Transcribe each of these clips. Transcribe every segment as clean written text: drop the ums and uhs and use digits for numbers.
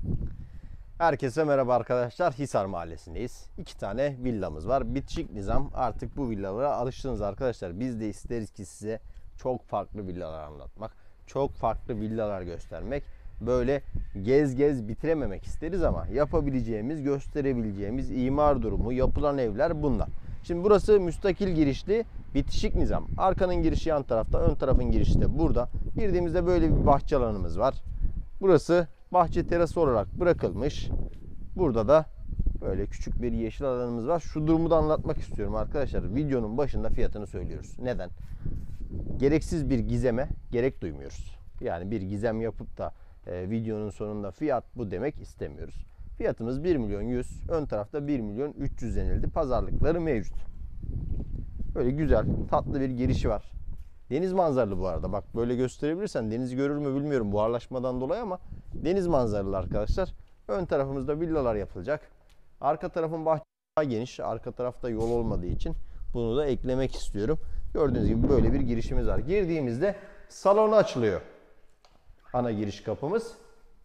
Herkese merhaba arkadaşlar. Hisar Mahallesi'ndeyiz. 2 tane villamız var. Bitişik nizam. Artık bu villalara alıştınız arkadaşlar. Biz de isteriz ki size çok farklı villalar anlatmak, çok farklı villalar göstermek. Böyle gez gez bitirememek isteriz ama yapabileceğimiz, gösterebileceğimiz imar durumu, yapılan evler bunlar. Şimdi burası müstakil girişli bitişik nizam. Arkanın girişi yan tarafta, ön tarafın girişi de burada. Girdiğimizde böyle bir bahçe alanımız var. Burası bahçe terası olarak bırakılmış. Burada da böyle küçük bir yeşil alanımız var. Şu durumu da anlatmak istiyorum arkadaşlar. Videonun başında fiyatını söylüyoruz. Neden? Gereksiz bir gizeme gerek duymuyoruz. Yani bir gizem yapıp da videonun sonunda fiyat bu demek istemiyoruz. Fiyatımız 1 milyon 100. Ön tarafta 1 milyon 300 denildi. Pazarlıkları mevcut. Böyle güzel, tatlı bir girişi var. Deniz manzaralı bu arada. Bak böyle gösterebilirsen denizi görür mü bilmiyorum buharlaşmadan dolayı ama deniz manzaralı arkadaşlar. Ön tarafımızda villalar yapılacak. Arka tarafın bahçesi daha geniş. Arka tarafta yol olmadığı için bunu da eklemek istiyorum. Gördüğünüz gibi böyle bir girişimiz var. Girdiğimizde salonu açılıyor. Ana giriş kapımız.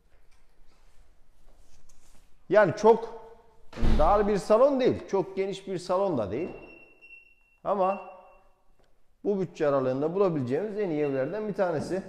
Yani çok dar bir salon değil. Çok geniş bir salon da değil. Ama bu bütçe aralığında bulabileceğimiz en iyi evlerden bir tanesi.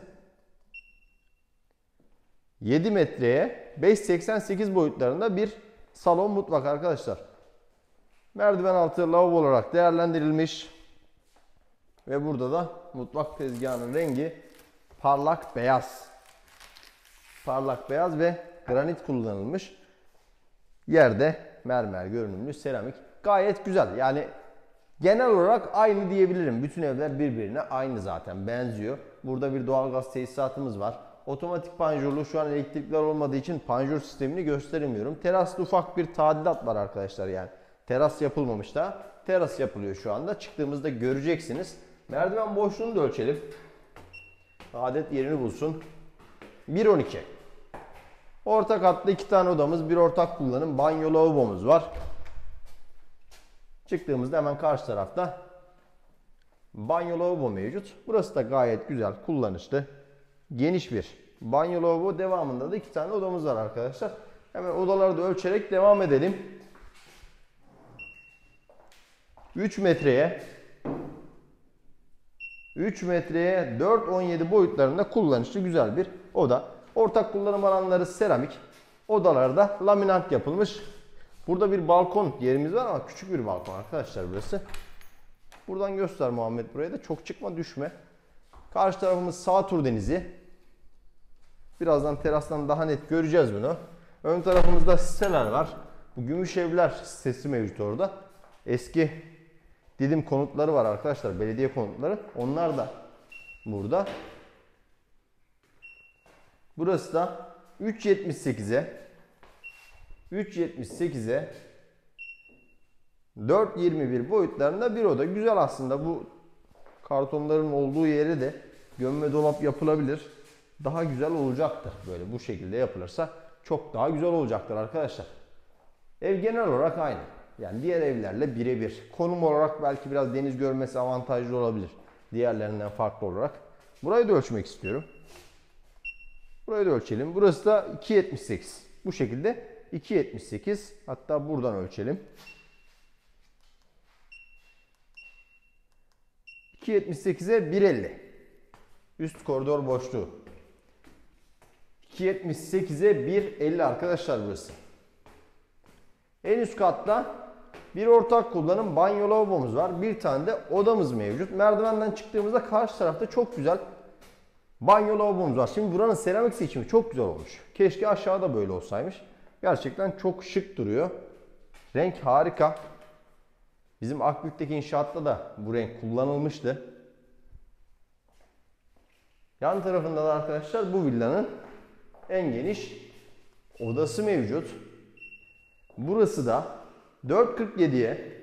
7 metreye 5,88 boyutlarında bir salon mutfak arkadaşlar. Merdiven altı lavabo olarak değerlendirilmiş. Ve burada da mutfak tezgahının rengi parlak beyaz. Parlak beyaz ve granit kullanılmış. Yerde mermer görünümlü seramik. Gayet güzel. Yani genel olarak aynı diyebilirim. Bütün evler birbirine aynı zaten. Benziyor. Burada bir doğalgaz tesisatımız var. Otomatik panjurlu, şu an elektrikler olmadığı için panjur sistemini gösteremiyorum. Terasta ufak bir tadilat var arkadaşlar yani. Teras yapılmamış da. Teras yapılıyor şu anda. Çıktığımızda göreceksiniz. Merdiven boşluğunu da ölçelim. Adet yerini bulsun. 1,12. Orta katlı 2 tane odamız, bir ortak kullanım, banyo lavabomuz var. Çıktığımızda hemen karşı tarafta banyo lavabo mevcut. Burası da gayet güzel, kullanışlı. Geniş bir banyo lavabo. Devamında da 2 tane odamız var arkadaşlar. Hemen odaları da ölçerek devam edelim. 3 metreye 4,17 boyutlarında kullanışlı güzel bir oda. Ortak kullanım alanları seramik. Odalarda laminat yapılmış. Burada bir balkon yerimiz var ama küçük bir balkon arkadaşlar burası. Buradan göster Muhammed, buraya da çok çıkma düşme. Karşı tarafımız Sağtur Denizi. Birazdan terastan daha net göreceğiz bunu. Ön tarafımızda siteler var. Bu Gümüş Evler sitesi mevcut orada. Eski Didim konutları var arkadaşlar. Belediye konutları. Onlar da burada. Burası da 3,78'e 4,21 boyutlarında bir oda. Güzel aslında, bu kartonların olduğu yere de gömme dolap yapılabilir. Daha güzel olacaktır. Böyle bu şekilde yapılırsa çok daha güzel olacaktır arkadaşlar. Ev genel olarak aynı. Yani diğer evlerle birebir. Konum olarak belki biraz deniz görmesi avantajlı olabilir. Diğerlerinden farklı olarak. Burayı da ölçmek istiyorum. Burayı da ölçelim. Burası da 2,78. Bu şekilde 2,78. Hatta buradan ölçelim. 2,78'e 1,50. Üst koridor boşluğu. 2,78'e 1,50 arkadaşlar burası. En üst katta bir ortak kullanım banyo lavabomuz var. Bir tane de odamız mevcut. Merdivenden çıktığımızda karşı tarafta çok güzel banyo lavabomuz var. Şimdi buranın seramik seçimi çok güzel olmuş. Keşke aşağıda böyle olsaymış. Gerçekten çok şık duruyor. Renk harika. Bizim Akbük'teki inşaatta da bu renk kullanılmıştı. Yan tarafında da arkadaşlar bu villanın en geniş odası mevcut. Burası da 4,47'ye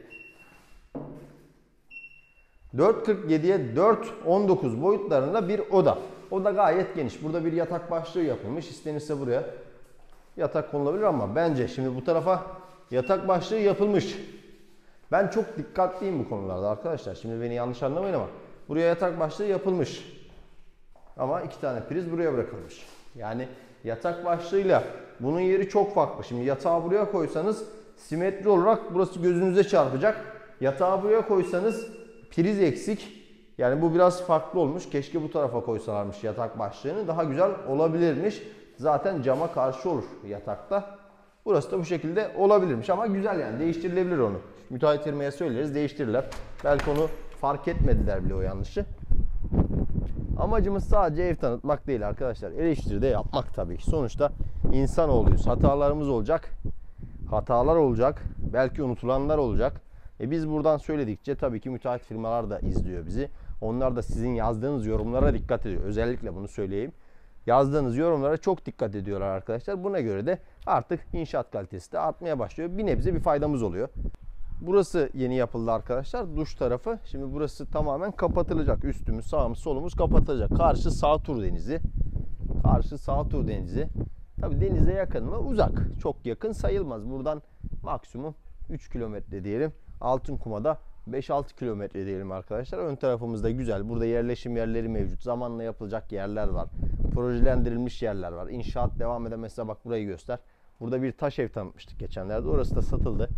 4,19 boyutlarında bir oda. Oda gayet geniş. Burada bir yatak başlığı yapılmış. İstenirse buraya yatak konulabilir ama bence şimdi bu tarafa yatak başlığı yapılmış. Ben çok dikkatliyim bu konularda arkadaşlar. Şimdi beni yanlış anlamayın ama buraya yatak başlığı yapılmış. Ama 2 tane priz buraya bırakılmış. Yani Yatak başlığıyla bunun yeri çok farklı. Şimdi yatağı buraya koysanız simetri olarak burası gözünüze çarpacak. Yatağı buraya koysanız priz eksik. Yani bu biraz farklı olmuş. Keşke bu tarafa koysalarmış yatak başlığını. Daha güzel olabilirmiş. Zaten cama karşı olur yatakta. Burası da bu şekilde olabilirmiş ama güzel yani. Değiştirilebilir onu. Müteahhit firmaya söyleriz, değiştirirler. Belki onu fark etmediler bile o yanlışı. Amacımız sadece ev tanıtmak değil arkadaşlar. Eleştiri de yapmak tabii. Sonuçta insanoğluyuz. Hatalarımız olacak. Hatalar olacak. Belki unutulanlar olacak. Biz buradan söyledikçe tabii ki müteahhit firmalar da izliyor bizi. Onlar da sizin yazdığınız yorumlara dikkat ediyor. Özellikle bunu söyleyeyim. Yazdığınız yorumlara çok dikkat ediyorlar arkadaşlar. Buna göre de artık inşaat kalitesi de artmaya başlıyor. Bir nebze bir faydamız oluyor. Burası yeni yapıldı arkadaşlar. Duş tarafı. Şimdi burası tamamen kapatılacak. Üstümüz, sağımız, solumuz kapatılacak. Karşı Sağtur Denizi. Karşı Sağtur Denizi. Tabii denize yakın mı? Uzak. Çok yakın sayılmaz. Buradan maksimum 3 kilometre diyelim. Altınkuma'da 5-6 kilometre diyelim arkadaşlar. Ön tarafımızda güzel. Burada yerleşim yerleri mevcut. Zamanla yapılacak yerler var. Projelendirilmiş yerler var. İnşaat devam eden, mesela bak burayı göster. Burada bir taş ev tanıtmıştık geçenlerde. Orası da satıldı.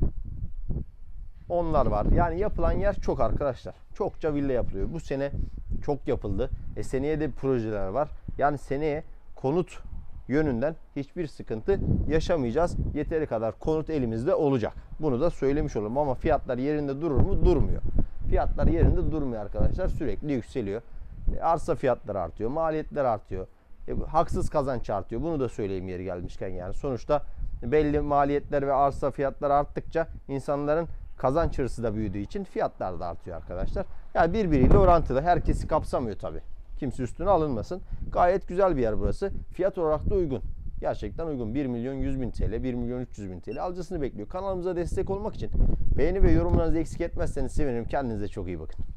Onlar var. Yani yapılan yer çok arkadaşlar. Çokça villa yapılıyor. Bu sene çok yapıldı. Seneye de projeler var. Yani seneye konut yönünden hiçbir sıkıntı yaşamayacağız. Yeteri kadar konut elimizde olacak. Bunu da söylemiş olalım ama fiyatlar yerinde durur mu? Durmuyor. Fiyatlar yerinde durmuyor arkadaşlar. Sürekli yükseliyor. Arsa fiyatları artıyor. Maliyetler artıyor. Haksız kazanç artıyor. Bunu da söyleyeyim yeri gelmişken yani. Sonuçta belli maliyetler ve arsa fiyatları arttıkça insanların kazanç hırsı da büyüdüğü için fiyatlar da artıyor arkadaşlar. Yani birbiriyle orantılı. Herkesi kapsamıyor tabii. Kimse üstüne alınmasın. Gayet güzel bir yer burası. Fiyat olarak da uygun. Gerçekten uygun. 1.100.000 TL, 1.300.000 TL alıcısını bekliyor. Kanalımıza destek olmak için beğeni ve yorumlarınızı eksik etmezseniz sevinirim. Kendinize çok iyi bakın.